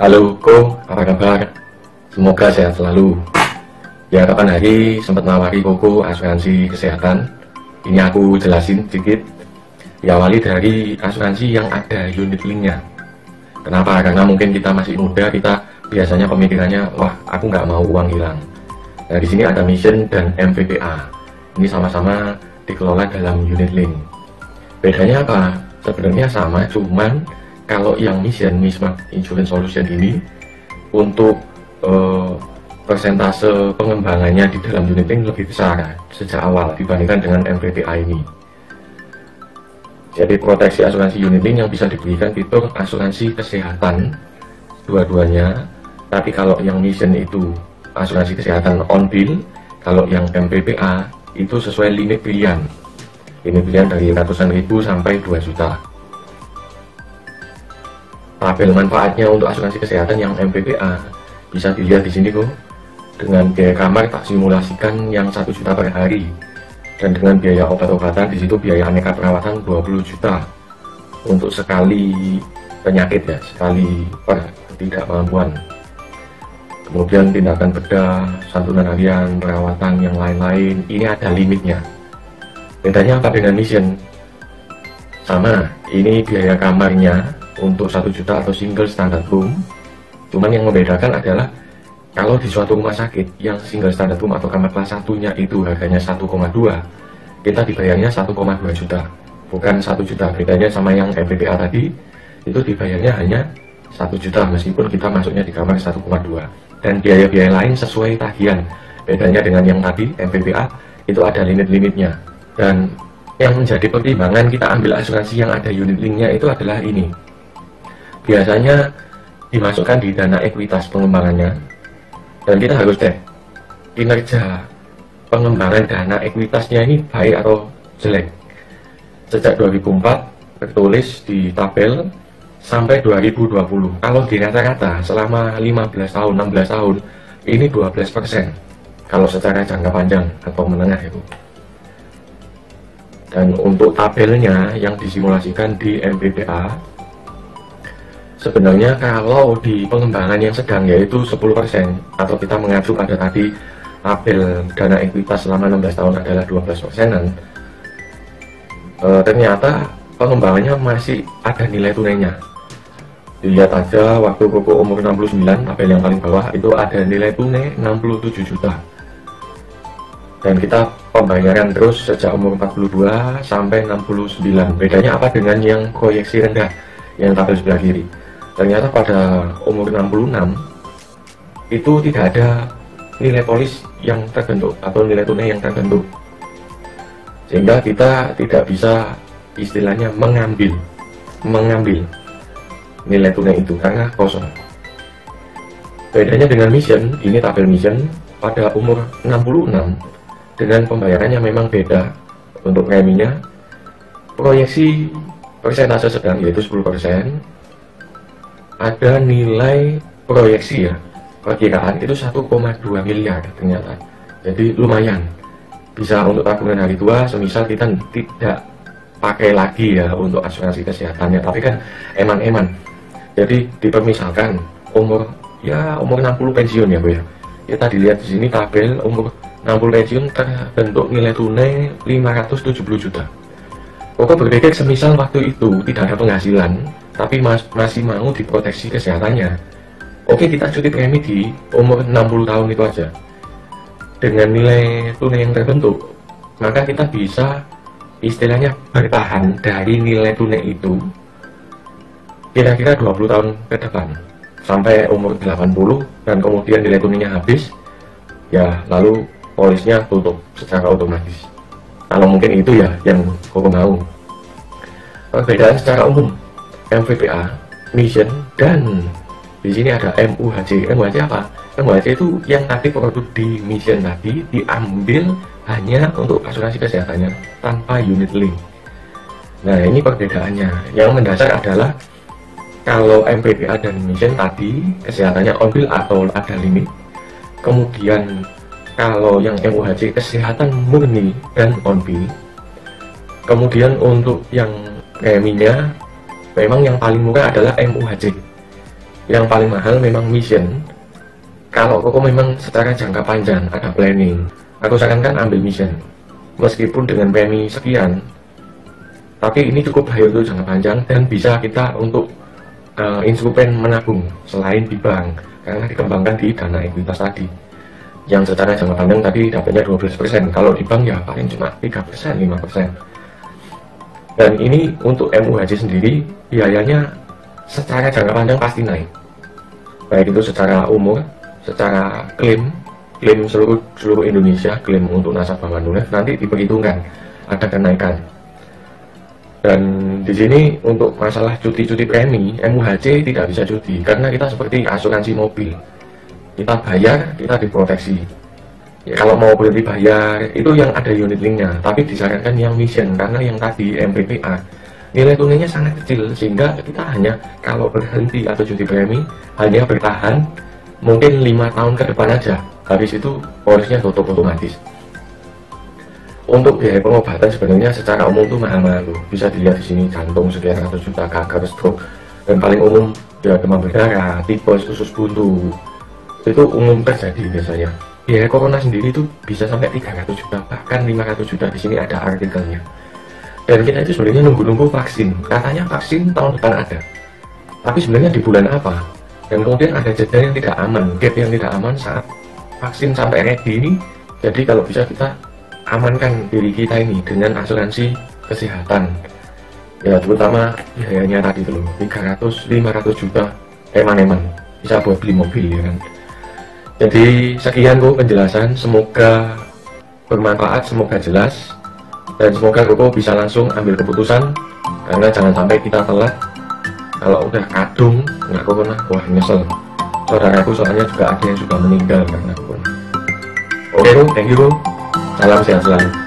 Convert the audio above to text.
Halo Ko, apa kabar? Semoga sehat selalu. Ya, kapan hari sempat nawari Koko asuransi kesehatan. Ini aku jelasin sedikit. Diawali dari asuransi yang ada unit linknya. Kenapa? Karena mungkin kita masih muda, kita biasanya pemikirannya, wah aku nggak mau uang hilang. Nah, di sini ada Mission dan MVPA. Ini sama-sama dikelola dalam unit link. Bedanya apa? Sebenarnya sama, cuman kalau yang Mission Mismark Insurance Solution ini untuk persentase pengembangannya di dalam unit link lebih besar sejak awal dibandingkan dengan MVPA ini. Jadi proteksi asuransi unit link yang bisa diberikan fitur asuransi kesehatan dua-duanya. Tapi kalau yang Mission itu asuransi kesehatan on bill, kalau yang MVPA itu sesuai limit pilihan. Limit pilihan dari ratusan ribu sampai 2 juta. Tabel manfaatnya untuk asuransi kesehatan yang MVPA bisa dilihat di sini kok. Dengan biaya kamar tak simulasikan yang 1 juta per hari, dan dengan biaya obat-obatan di situ biaya aneka perawatan 20 juta untuk sekali penyakit ya, sekali per ketidakmampuan. Kemudian tindakan bedah, santunan harian, perawatan yang lain-lain, ini ada limitnya. Bedanya apa dengan Mission? Sama, ini biaya kamarnya untuk 1 juta atau single standard room. Cuman yang membedakan adalah kalau di suatu rumah sakit yang single standard room atau kamar kelas 1-nya itu harganya 1,2, kita dibayarnya 1,2 juta, bukan 1 juta. Bedanya sama yang MVPA tadi, itu dibayarnya hanya 1 juta meskipun kita masuknya di kamar 1,2. Dan biaya-biaya lain sesuai tagihan. Bedanya dengan yang tadi MVPA itu ada limit-limitnya. Dan yang menjadi pertimbangan kita ambil asuransi yang ada unit linknya itu adalah ini. Biasanya dimasukkan di dana ekuitas pengembangannya, dan kita harus cek kinerja pengembangan dana ekuitasnya ini baik atau jelek. Sejak 2004 tertulis di tabel sampai 2020, kalau di rata-rata selama 15 tahun, 16 tahun ini 12% kalau secara jangka panjang atau menengah itu. Dan untuk tabelnya yang disimulasikan di MVPA, sebenarnya kalau di pengembangan yang sedang yaitu 10%, atau kita mengacu pada tadi tabel dana ekuitas selama 16 tahun adalah 12%-an, ternyata pengembangannya masih ada nilai tunainya. Dilihat aja waktu Koko umur 69, tabel yang paling bawah itu ada nilai tunai 67 juta. Dan kita pembayaran terus sejak umur 42 sampai 69. Bedanya apa dengan yang proyeksi rendah yang tabel sebelah kiri? Ternyata pada umur 66 itu tidak ada nilai polis yang terbentuk atau nilai tunai yang terbentuk, sehingga kita tidak bisa istilahnya mengambil nilai tunai itu karena kosong. Bedanya dengan Mission, ini tabel Mission pada umur 66 dengan pembayarannya memang beda. Untuk preminya proyeksi persentase sedang yaitu 10%, ada nilai proyeksi ya, perkiraan itu 1,2 miliar ternyata. Jadi lumayan bisa untuk tabungan hari tua, semisal kita tidak pakai lagi ya untuk asuransi kesehatannya, tapi kan eman-eman. Jadi dipermisalkan umur 60 pensiun ya Bu ya. Kita dilihat di sini tabel umur 60 pensiun terbentuk nilai tunai 570 juta. Koko berpikir semisal waktu itu tidak ada penghasilan, tapi masih mau diproteksi kesehatannya. Oke, kita cuti premi di umur 60 tahun itu aja. Dengan nilai tunai yang terbentuk, maka kita bisa istilahnya bertahan dari nilai tunai itu kira-kira 20 tahun ke depan, sampai umur 80, dan kemudian nilai tunainya habis, ya lalu polisnya tutup secara otomatis. Kalau mungkin itu ya yang Koko mau. Perbedaan secara umum MVPA, Mission, dan di sini ada MUHC. MUHC apa? MUHC itu yang tadi produk di Mission tadi diambil hanya untuk asuransi kesehatannya tanpa unit link. Nah, ini perbedaannya. Yang mendasar adalah kalau MVPA dan Mission tadi kesehatannya on bill atau ada limit. Kemudian kalau yang MUHC kesehatan murni dan on bill. Kemudian untuk yang preminya memang yang paling murah adalah MUHC yang paling mahal memang mission. Kalau Koko memang secara jangka panjang ada planning, aku sarankan ambil mission. Meskipun dengan premi sekian, tapi ini cukup high untuk jangka panjang dan bisa kita untuk instrumen menabung selain di bank, karena dikembangkan di dana ekuitas tadi yang secara jangka panjang tadi dapatnya 12%. Kalau di bank ya paling cuma 3%, 5%. Dan ini untuk MUHJ sendiri biayanya secara jangka panjang pasti naik, baik itu secara umur, secara klaim seluruh Indonesia, klaim untuk nasabah Manulife nanti diperhitungkan ada kenaikan. Dan di sini untuk masalah cuti-cuti premi, MUHJ tidak bisa cuti karena kita seperti asuransi mobil, kita bayar, kita diproteksi. Ya, kalau mau berhenti bayar itu yang ada unit linknya, tapi disarankan yang mission karena yang tadi MPPA nilai tunainya sangat kecil, sehingga kita hanya kalau berhenti atau cuti premi hanya bertahan mungkin 5 tahun ke depan aja, habis itu polisnya tutup otomatis. Untuk biaya pengobatan sebenarnya secara umum tuh mahal-mahal, bisa dilihat di sini, jantung sekian ratus juta, kanker, stroke, dan paling umum ya demam berdarah, tipes, usus buntu, itu umum terjadi biasanya. Biaya corona sendiri itu bisa sampai 300 juta, bahkan 500 juta, di sini ada artikelnya. Dan kita itu sebenarnya nunggu-nunggu vaksin, katanya vaksin tahun depan ada, tapi sebenarnya di bulan apa? Dan kemudian ada jeda yang tidak aman, gap yang tidak aman saat vaksin sampai ready ini. Jadi kalau bisa kita amankan diri kita ini dengan asuransi kesehatan, ya terutama biayanya tadi tuh 300-500 juta eman-eman bisa buat beli mobil, ya kan. Jadi sekian Koko penjelasan, semoga bermanfaat, semoga jelas, dan semoga Koko bisa langsung ambil keputusan, karena jangan sampai kita telat. Kalau udah kadung nggak corona, wah nyesel. Saudaraku soalnya juga ada yang sudah meninggal karena corona. Oke, thank you, salam sehat selalu.